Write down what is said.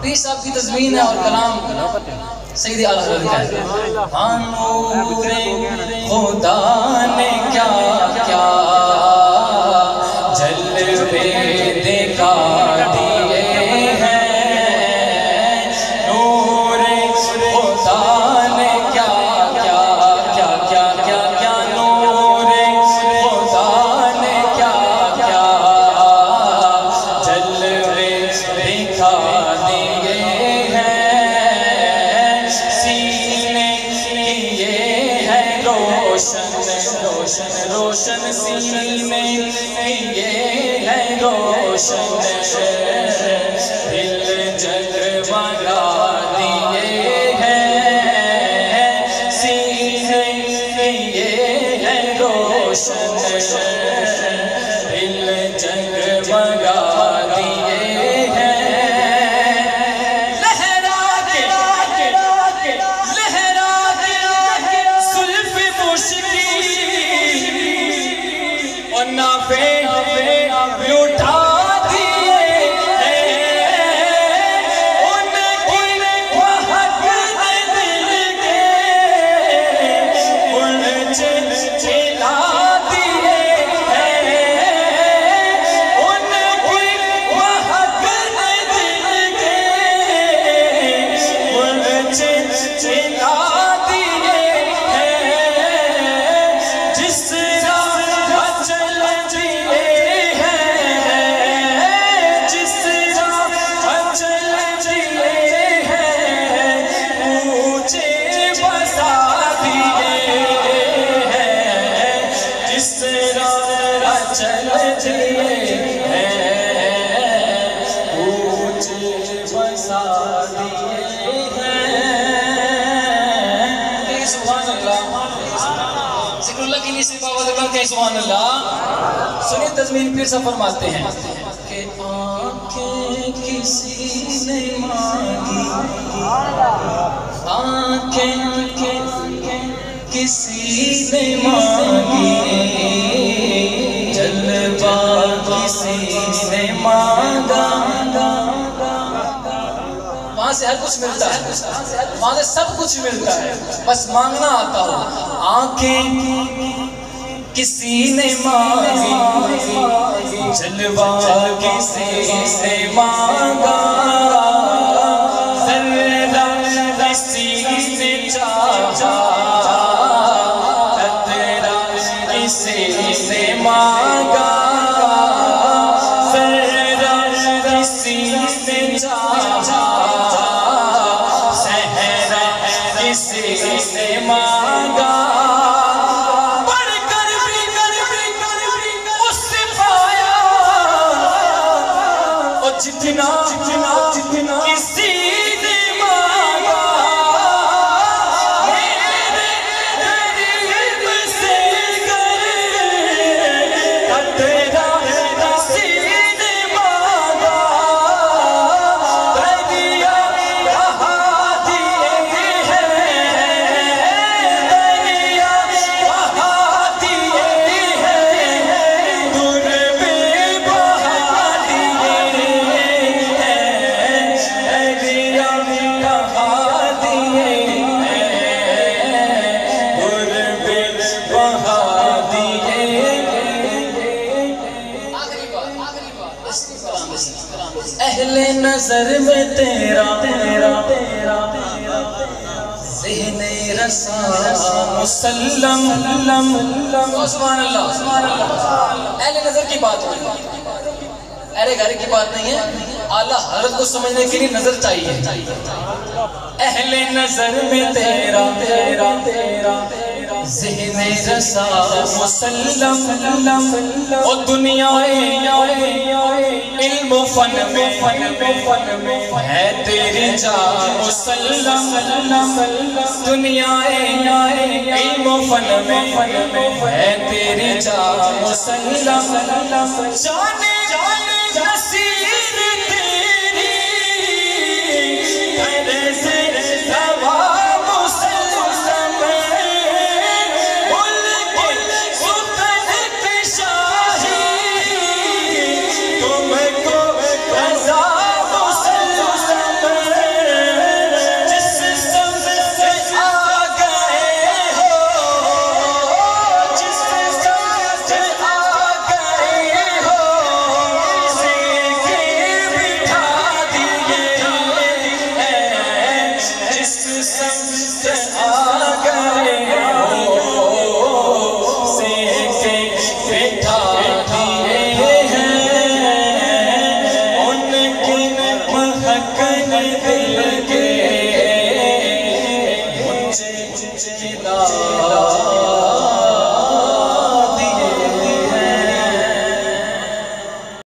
پیر صاحب کی تضمین ہے اور کلام سید اعلیٰ حضرت کا ہے. نور خدا نے کیا کیا جلوے دکھا دیے ہیں. نور خدا نے کیا کیا کیا کیا کیا کیا نور خدا نے کیا کیا جلوے دکھا دیے ہیں. سینے کیے ہیں روشن روشن روشن سینے کیے ہیں روشن دل جگمگا دیے ہیں. سینے کیے ہیں روشن دل جگمگا دیے ہیں. لہرا کے زلف مشکی اور نافے لٹا دیے ہیں. ان کی مہک دل کے الجھ چلا دیے ہیں. ان کی مہک دل کے الجھ چلا دیے ہیں. جس راہ چل دیے ہیں جس راہ چل دیے ہیں اونچے بسا دیے ہیں. جس راہ چل دیے ہیں اونچے بسا دیے ہیں. سبحان اللہ. ذکر اللہ کی نیسی بابا دکھا کہ سبحان اللہ. سنیے تضمین پیر صاحب فرماتے ہیں کہ آنکھیں کسی نے مانگی آنکھیں کسی نے مانگی جلوہ کسی نے مانگا. وہاں سے ہر کچھ ملتا ہے, وہاں سے سب کچھ ملتا ہے, بس مانگنا آتا ہو. آنکھیں کسی نے مانگی جلوہ کسی سے مانگا. ذرہ کسی نے چاہا قطرہ کسی سے مانگا. ذرہ کسی نے چاہا صحرا کسی سے مانگا. بڑھ کر بھی اس سے پایا اور جتنا کسی نے مانگا. میرے قریب سے قطرہ کسی نے مانگا. دریا بہا دیے ہیں دریا بہا دیے ہیں دور میں بہا دیے ہیں. دریا بہا دیے ہیں دور میں بہا دیے ہیں. اہل نظر میں تیرا ذہن رسا مسلم. سبحان اللہ سبحان اللہ. اہل نظر کی بات ہوئی, اہل گھر کی بات نہیں ہے. اعلیٰ حضرت کو سمجھنے کے لیے نظر چاہیے. اہل نظر میں تیرا ذہن رسا مسلم اور دنیا علم و فن میں ہے تیری جا مسلم. دنیا علم و فن میں ہے تیری جا مسلم. جانے نصیب